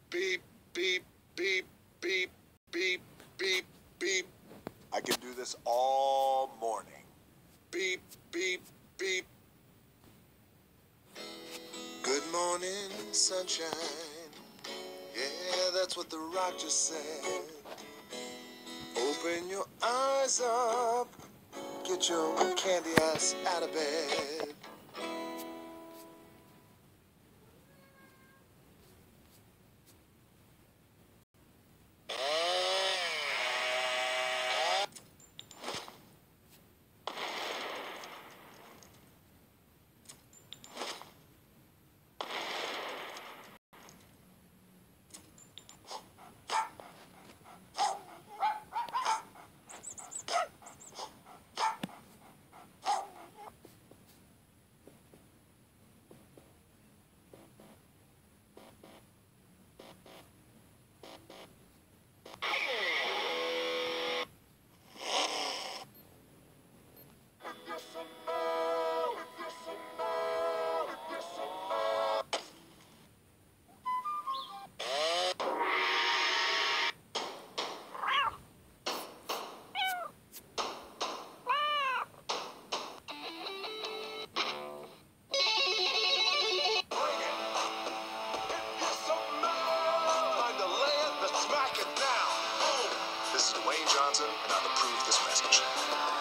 beep, beep, beep, beep, beep, beep, beep. I can do this all morning. Beep, beep, beep. Good morning, sunshine. Yeah, that's what the rock just said. Open your eyes up. Get your candy ass out of bed. This is Dwayne Johnson, and I've approved this message.